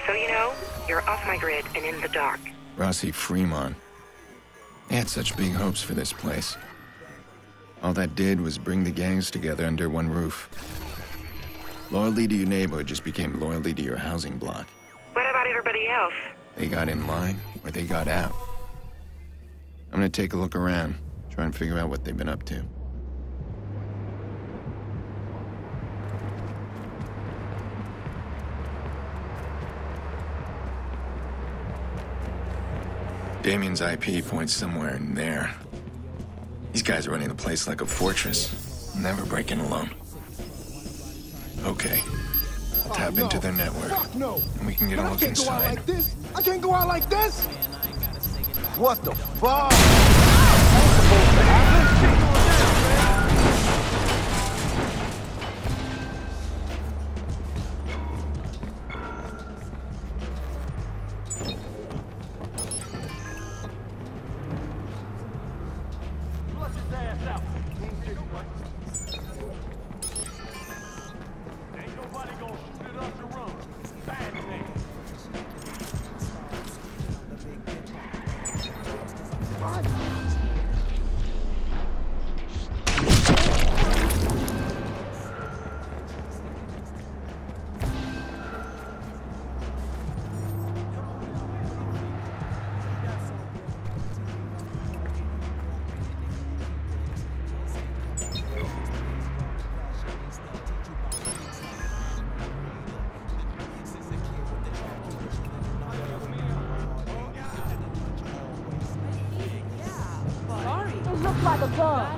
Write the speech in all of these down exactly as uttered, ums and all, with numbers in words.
So you know, you're off my grid and in the dark. Rossi Fremont. They had such big hopes for this place. All that did was bring the gangs together under one roof. Loyalty to your neighborhood just became loyalty to your housing block. What about everybody else? They got in line, or they got out. I'm gonna take a look around, try and figure out what they've been up to. Damien's I P points somewhere in there. These guys are running the place like a fortress, never breaking alone. Okay, I'll tap oh, no. into their network, Fuck no. and we can get Man, a look I can't inside. Go out like this. I can't go out like this. What the fuck? That's supposed to happen. Like a gun.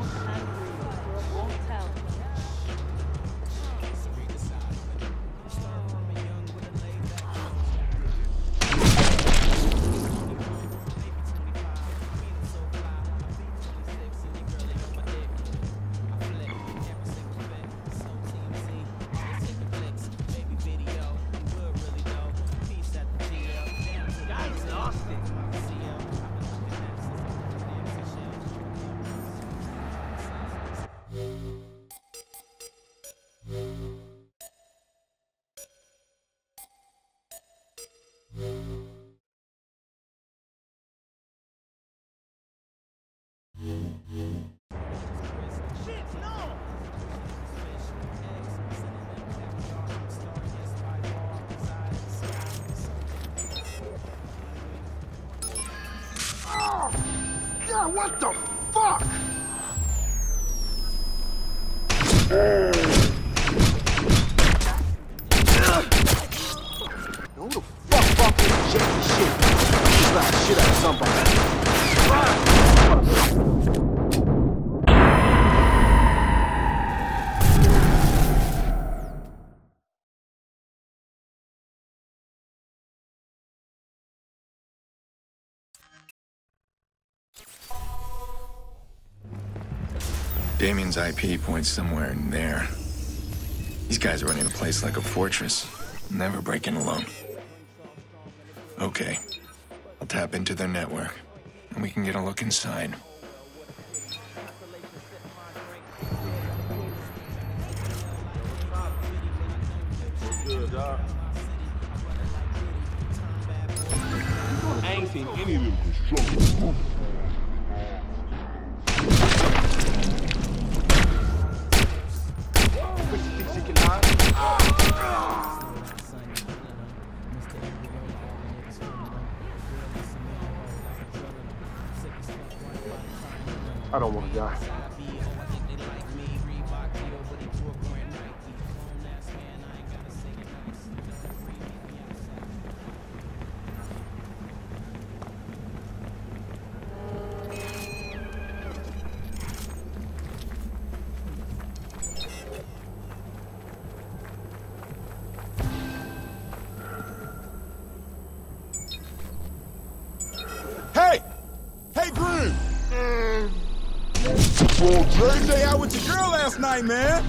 God, what the fuck? Who the fuck fucking check this shit? Slap the shit out of somebody. Damien's I P points somewhere in there. These guys are running the place like a fortress, never breaking alone. Okay, I'll tap into their network, and we can get a look inside. Good, dog. I ain't seen any of them construction. I don't want to die. Hey! Hey, Green! Mm. Well, Dre day out with your girl last night, man.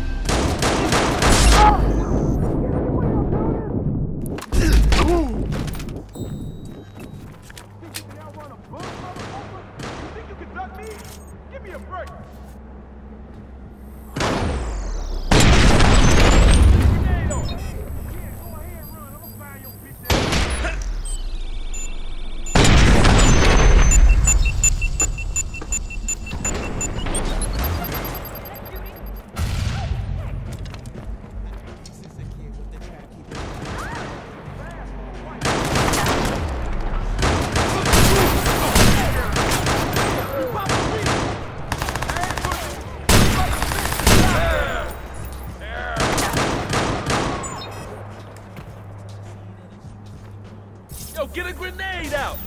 Yo, get a grenade out!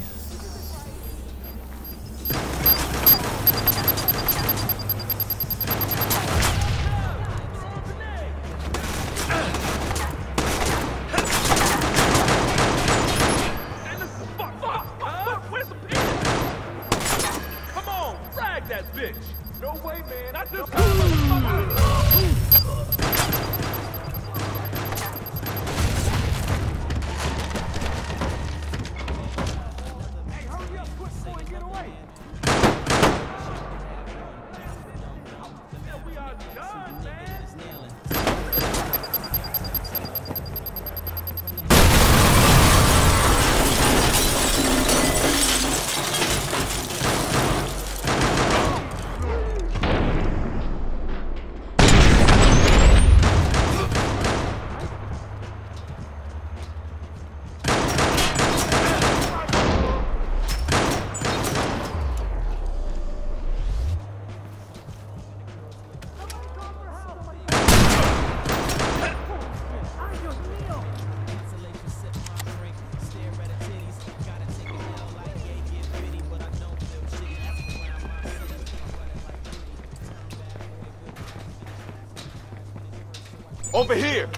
No way, man. I just Hey, hurry up, quick, boy, get away. We are done, man. Over here!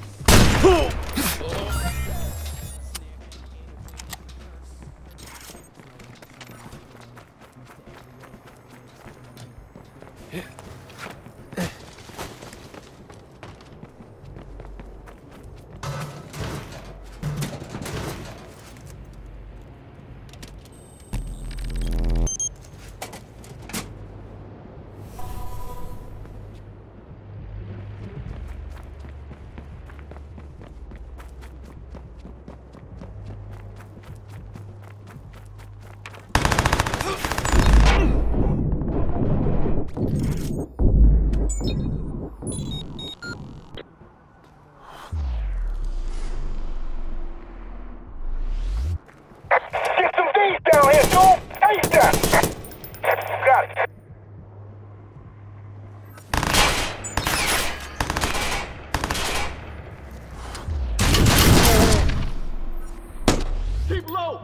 Keep low.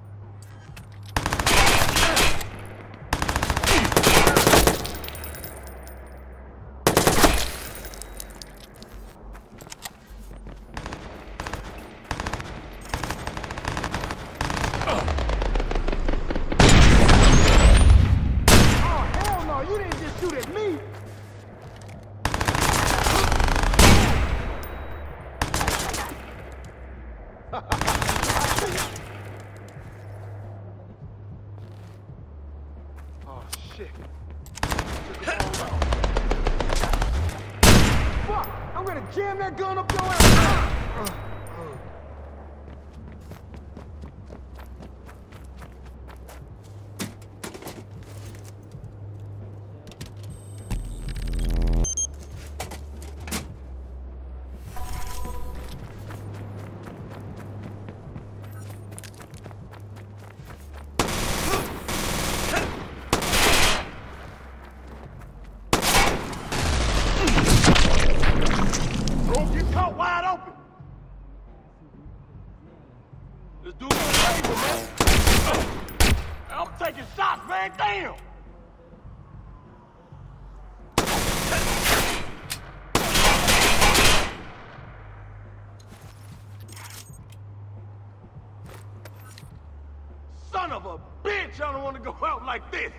Oh, shit. Fuck! I'm gonna jam that gun up your ass! Wide open. Let's do it a favor, man. I'm taking shots, man. Damn. Son of a bitch, I don't want to go out like this.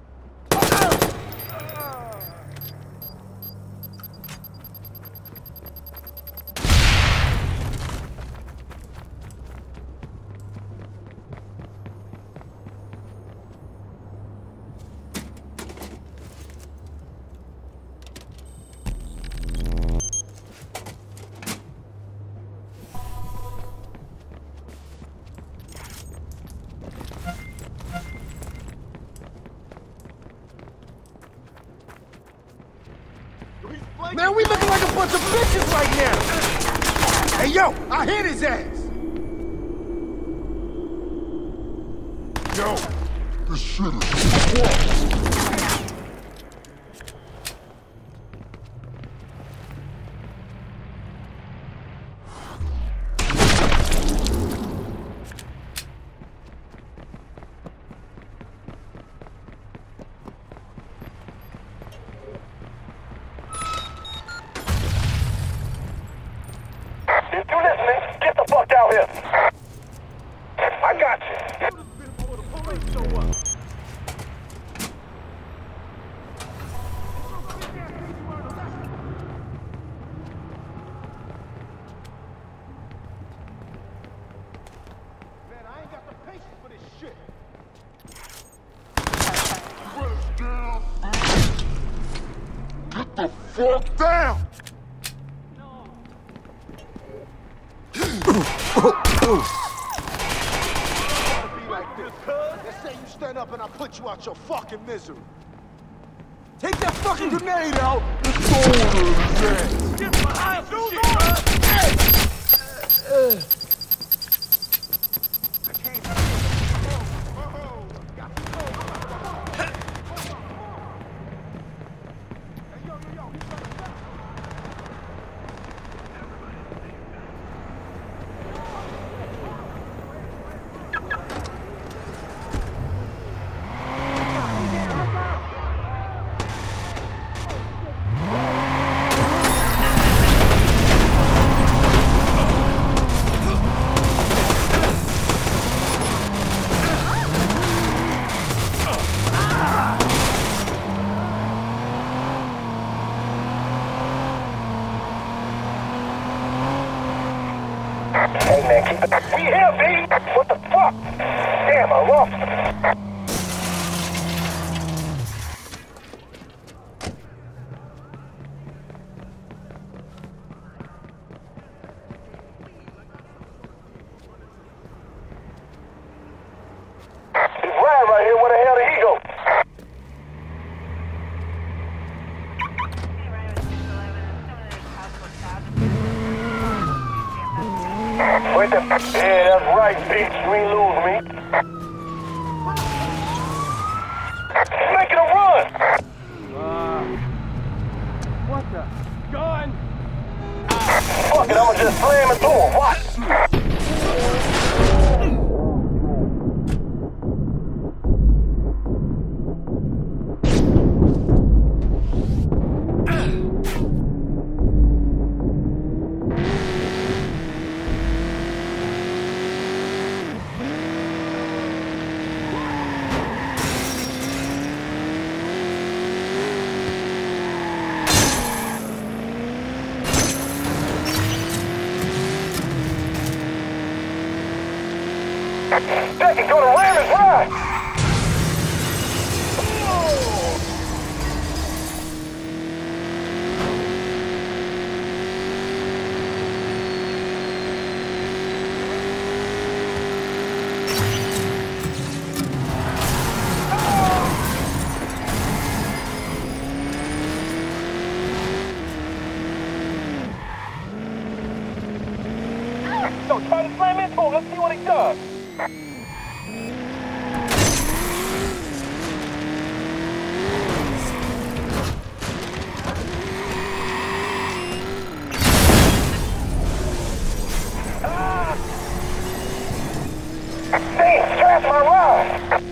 Man, we looking like a bunch of bitches right now! Hey, yo, I hit his ass! Yo, this shit is here. I got you. Man, I ain't got the patience for this shit. Get the fuck down! Let's say you stand up and I put you out your fucking misery. Take that fucking grenade out! It's over, man! Get behind some shit, bud! Hey man, keep it. We here, B! What the fuck? Damn, I lost him. He's right right here. Where the hell did he go? Wait the... Yeah, that's right, bitch. You ain't lose me. He's making a run! Uh, what the? Gun! Fuck it, I'ma just slam it through him. Watch! Second, go to ram his ride! So try to slam into him, let's see what he does. Ah! Damn, scratch my ride!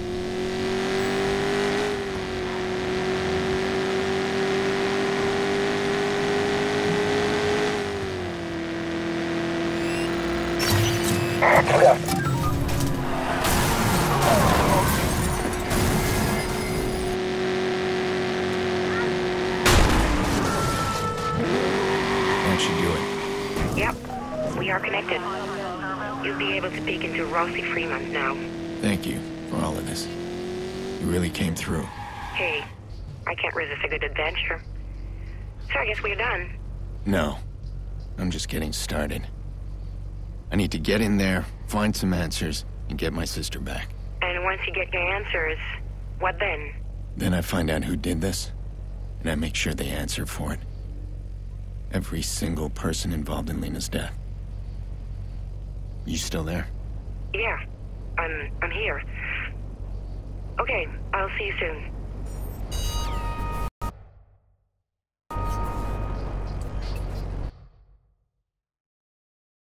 Yeah. That should do it. Yep, we are connected. You'll be able to peek into Rossi Fremont now. Thank you for all of this. You really came through. Hey, I can't resist a good adventure. So I guess we're done. No. I'm just getting started. I need to get in there, find some answers, and get my sister back. And once you get your answers, what then? Then I find out who did this, and I make sure they answer for it. Every single person involved in Lena's death. You still there? Yeah, I'm, I'm here. Okay, I'll see you soon.